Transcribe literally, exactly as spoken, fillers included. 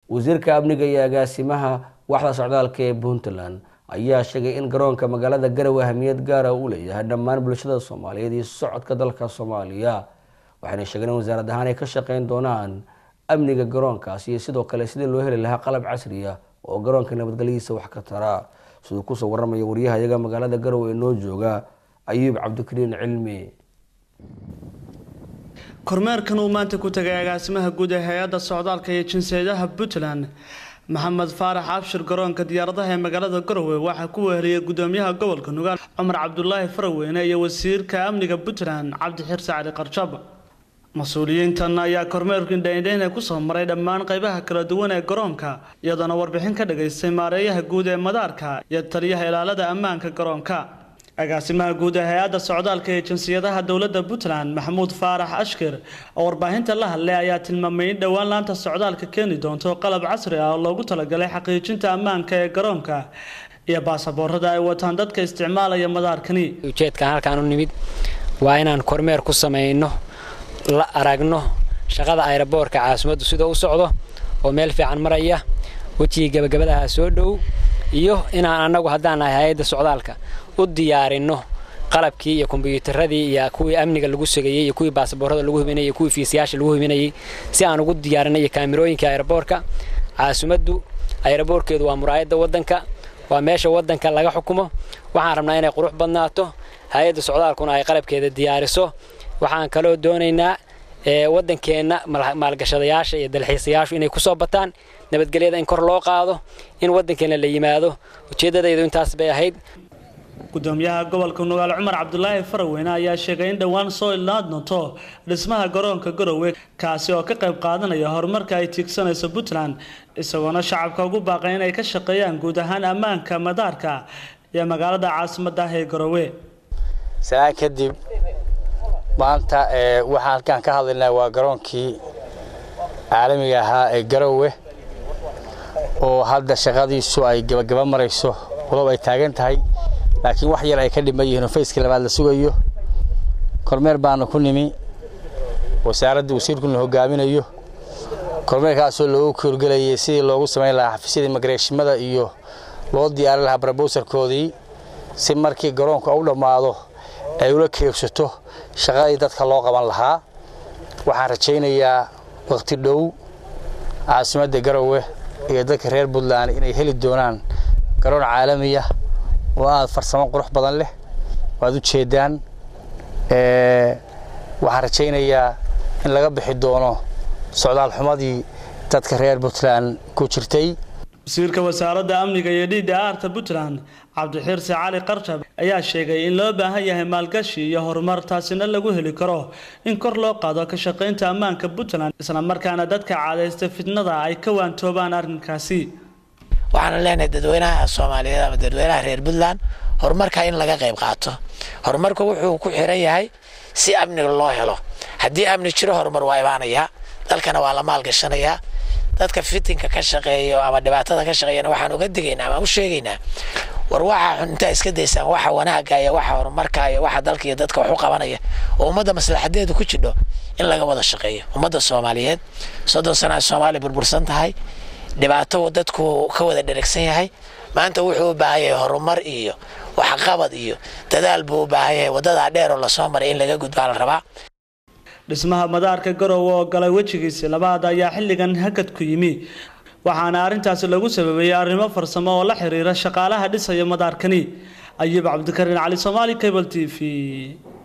wasiirka amniga iyo agaasimaha waxda socdaalka ee Puntland ayaa sheegay in garoonka magaalada Garowe ahmiyad gaar ah u leeyahay dhammaan bulshada Soomaaliyeed iyo socodka dalka Soomaaliya waxayna sheegeen in wasaaradda ahaan ay ka shaqeyn doonaan amniga garoonkaas iyo sidoo kale sidii loo heli lahaa qalab casri ah oo garoonka nabadgelyadiisa wax ka tara sidoo ku soo warramaya wariyaha magaalada Garowe ee noo jooga Ayuub Cabdikariin Cilmi kormeerkan uu maanta ku tagay agaasimaha guud ee hay'adda socdaalka iyo jinsiyadaha Puntland Maxamed Faarax Abshir garoonka diyaaradaha ee magaalada Garowe waxa ku weheliyay gudoomiyaha gobolka Nugaal Cumar Cabdullaahi Faraweyne iyo wasiirka amniga Puntland Cabdi Xirsi Cali Qarjab mas'uuliyiintan ayaa kormeerkan dheeyndeyn ku soo maray dhammaan qaybaha kala duwan ee garoonka iyadoo warbixin ka dhageystay maareeyaha guud ee madaarka iyo taliyaha ilaalada ammaanka garoonka agaasimaha guud ee hay'adda socdaalka ee jinsiyadaha dawladda Puntland Maxamuud Faarax Ashkir oo warbaahinta la hadlay ayaa tilmaamay in dhawaan laanta socdaalka keeni doonto qalab casri ah oo loogu talagalay xaqiijinta ammaanka ee garoonka iyo baasaboorada ay wataan dadka isticmaalaya madaarkani ujeedka halkaan u nimid waa inaan kormeer ku sameeyno la aragno shaqada aeroboortka caasimaddu sida uu socdo oo meel fiican maraya wajiga gabagabada soo dhow iyo inaan anagu hadaan nahay hay'adda socdaalka u diyaarino qalabkii iyo kombiyuutarradii iyo kuwii amniga lagu sageeyay iyo kuwii baasaboorada lagu hubinayay iyo kuwii fiisayaasha lagu hubinayay si aan ugu diyaarinay kaamirooyinka aeroboortka caasimaddu aeroboorkeedu waa muraayadda wadanka waa meesha wadanka laga xukumo waxaan rabnaa inay qurux badnaato hay'adda socdaalkuna ay qalabkeeda diyaariso waxaan kale oo doonaynaa ee wadankeena maalgashadayaasha iyo dalxiisayaashu inay ku soo bataan nabadgelyada in kor loo qaado in wadankeena la yimaado ujeedadaydu intaas bay ahayd gudoomiyaha gobolka Nugaal Cumar Cabdullaahi Faraweyne ayaa sheegay in dhawaan soo ilaadnoto dhismaha garoonka Garowe kaasi oo ka qayb qaadanaya horumarka ay tiigsanayso Puntland isagoona shacabka ugu baaqay in ay ka shaqeeyaan guud ahaan ammaanka madaarka iyo magaalada caasimadda ee Garowe saa kadib maanta ee waxa halkaan ka hadlaynaa waa garoonkii caalamiga ahaa ee Garowe oo hadda shaqadiisu ay gabagaba marayso walaal ay taagan tahay laakiin wax yar ay ka dhimayeen fayska labaad la sugayo kormeer baan ku nimi wasaaradda wasiirku hogaaminayo kormeerkaas oo loogu korgalay sidii loogu sameeyay lahaa xafiisyada immigration-mada iyo loo diyaarin lahaa proposal-koodii si markii garoonka uu dhamaado ay ula keebsato shaqadii dadka loo qaban lahaa waxaan rajaynayaa waqti dhow caasimadda Garowe iyo dadka reer Puntland inay heli doonaan garoon caalami ah oo aad farsamo qurux badan leh waad u jeedaan ee waxaan rajaynayaa in laga bixi doono socdaal xumadii dadka reer Puntland ku jirtay wasiirka wasaaradda amniga iyo D D R-ta Puntland Cabdi Xirsi Cali Qarjab ayaa sheegay in loo baahan yahay maalgashi iyo horumar taasina lagu heli karo in kor loo qaado ka shaqeynta ammaanka Puntland isla markaana dadka caadeysta fitnada ay ka waantoobaan arrinkaasi waxaan leenahay dadweynaha Soomaaliyeed ama dadweynaha reer Puntland horumarka in laga qayb qaato horumarku wuxuu ku xiran yahay si amniga loo helo hadii amni jiro horumar waa imaanaya dalkana waa la maalgashanaya dadka fitinka ka shaqeeyo ama dhibaatada ka shaqeeyana waxaan uga digaynaa ama u sheegaynaa war waxa inta iska deysaan waxa wanaaga iyo waxa horumarka iyo waxa dalka iyo dadka wax u qabanaya oo ummadda maslaxadeedu ku jidho in laga wada shaqeeyo ummadda Soomaaliyeed soddon sano Soomaali burbursan tahay dhibaato dadku ka wada dheregsan yahay maanta wuxuu u baahan yahay horumar iyo wax qabad iyo dadaal buu u baahan yahay wadada dheer oo la soo maray in laga gudbo la rabaa dhismaha madaarka Garowe oo galay wajigiisa labaad ayaa xilligan hakad ku yimi waxaana arintaas lagu sababayay arrimo farsamo oo la xiriira shaqaalaha dhisaya madaarkani Ayuub Cabdikariin Cali Soomaali Cable T V